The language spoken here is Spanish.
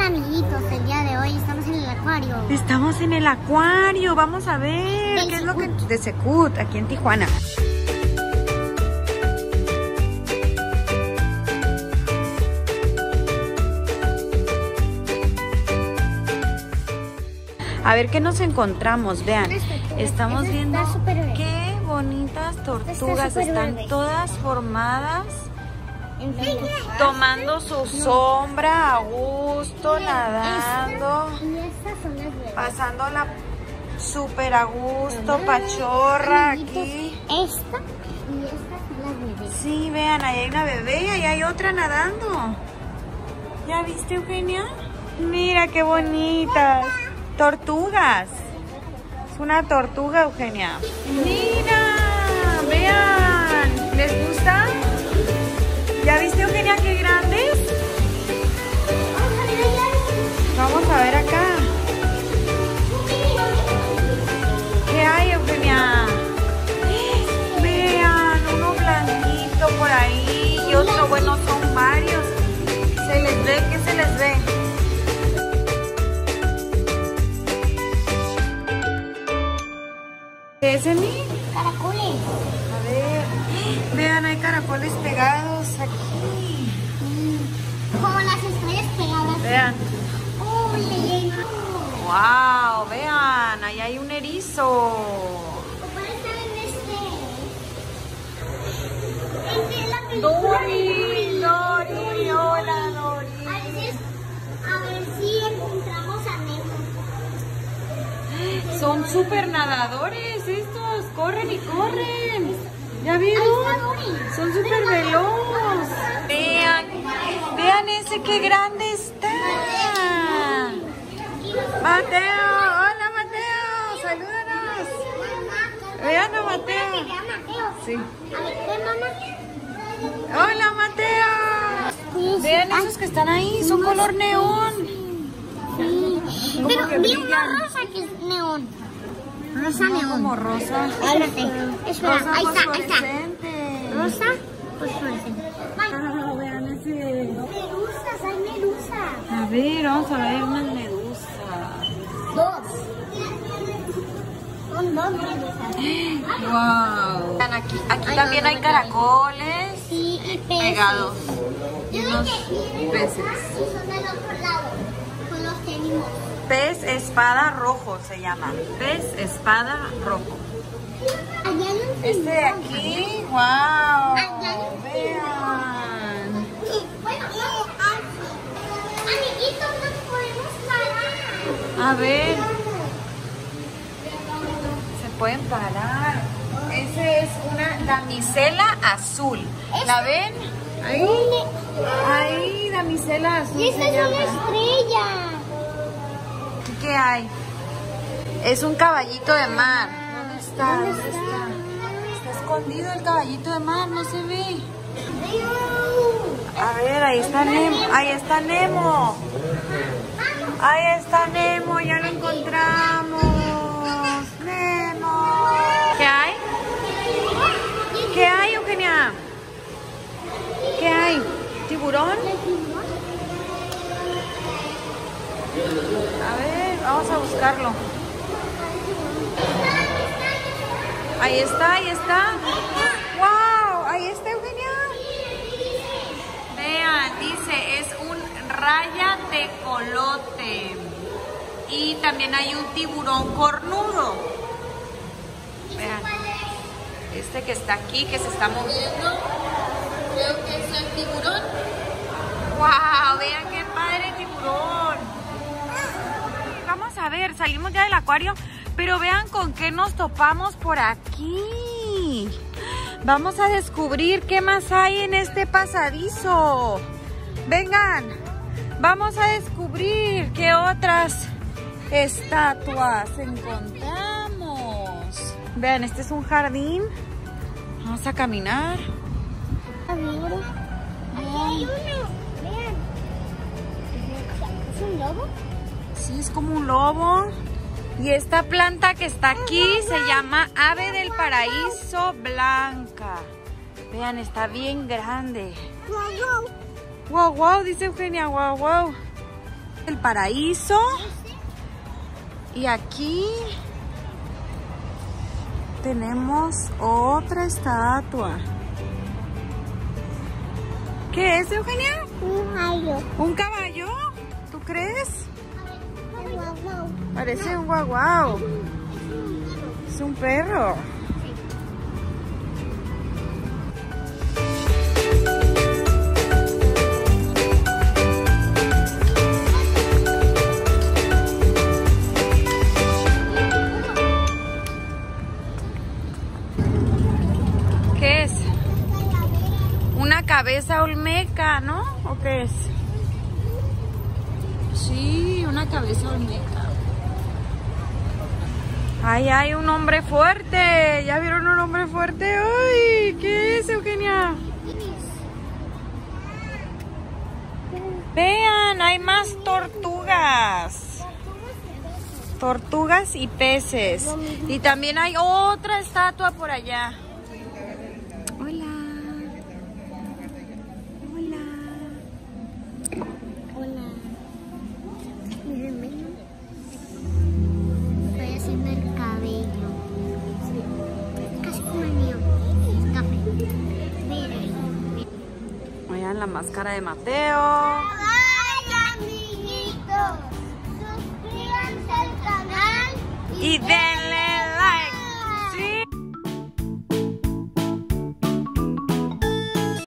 amiguitos, el día de hoy estamos en el acuario. Estamos en el acuario, vamos a ver qué es lo que... De Secut, aquí en Tijuana. A ver qué nos encontramos, vean. Estamos viendo qué bonitas tortugas, están todas formadas, tomando su sombra a gusto, nadando, pasándola súper a gusto, pachorra aquí. Esta y esta son las bebés. Sí, vean, ahí hay una bebé y ahí hay otra nadando. ¿Ya viste, Eugenia? Mira qué bonitas. Tortugas. Es una tortuga, Eugenia. Mira, vean. ¿Les gusta? ¿Ya viste, Eugenia, qué grandes? Vamos a ver acá. ¿Qué hay, Eugenia? Vean, uno blanquito por ahí y otro, bueno, son varios. ¿Se les ve? ¿Qué se les ve? ¿Qué es, Emi? Caracoles. A ver, vean, hay caracoles pegados aquí. Como las estrellas pegadas. Vean. ¡Uy! ¡Wow! Vean, ahí hay un erizo. ¿Puede estar en la película? Dori, Dori, hola Dori. A ver si encontramos a Nemo. Son súper nadadores estos, corren y corren. ¿Ya vieron? Son súper veloz. Vean, vean ese que grande está. Mateo, hola Mateo, salúdanos. Vean a Mateo. Sí. A ver, ven, mamá. Hola Mateo. Vean esos que están ahí, son color neón. Sí. Como Pero que vi brillan. una rosa que es neón. Rosa No, neón. como rosa. Espérate. Espera, Rosa ahí está. fosforescente. Rosa fosforescente. Ah, vean ese. Medusas, hay medusas. A ver, vamos a ver unas medusas. Dos. Son dos medusas. Wow. Aquí también hay caracoles Sí, y peces. pegados. Y Yo unos dije, peces. son del otro lado. Con los que vimos. Pez espada rojo se llama. Pez espada rojo. Allá hay un Este de aquí, wow. Vean. Bueno, amiguitos, nos podemos parar. A ver. Se pueden parar. Ese es una damisela azul. ¿La ven? Ahí. Ahí, damisela azul Y esta se es una llama. estrella. ¿Qué hay? Es un caballito de mar. ¿Dónde está? ¿Dónde está? Está escondido el caballito de mar, no se ve. A ver, ahí está Nemo. Ahí está Nemo. Ahí está Nemo, ya lo encontramos. Nemo. ¿Qué hay? ¿Qué hay, Eugenia? ¿Qué hay? ¿Tiburón? A ver, vamos a buscarlo. Ahí está, ahí está. ¡Wow! Ahí está, Eugenia. Vean, dice, es un raya tecolote. Y también hay un tiburón cornudo. Vean. Este que está aquí, que se está moviendo. Creo que es el tiburón. ¡Wow! Vean qué padre tiburón. Vamos a ver, salimos ya del acuario, pero vean con qué nos topamos por aquí. Vamos a descubrir qué más hay en este pasadizo. Vengan, vamos a descubrir qué otras estatuas encontramos. Vean, este es un jardín. Vamos a caminar. ¿Es un lobo? Sí, es como un lobo. Y esta planta que está aquí se llama ave del paraíso blanca. Vean, está bien grande. Wow, wow, dice Eugenia, wow, wow. El paraíso. Y aquí tenemos otra estatua. ¿Qué es, Eugenia? Un gallo. ¿Un caballo? ¿Tú crees? Guau. Parece un guaguao. Es un perro. ¿Qué es? Una cabeza olmeca, ¿no? ¿O qué es? Sí, una cabeza olmeca. ¡Ay, hay un hombre fuerte! ¿Ya vieron un hombre fuerte? ¡Ay! ¿Qué es, Eugenia? Vean, hay más tortugas. Tortugas y peces. Y también hay otra estatua por allá. Hola. Hola. Hola. Mírenme. Estoy haciendo el cabello. Casi como el mío. Café. Miren. Vean la máscara de Mateo.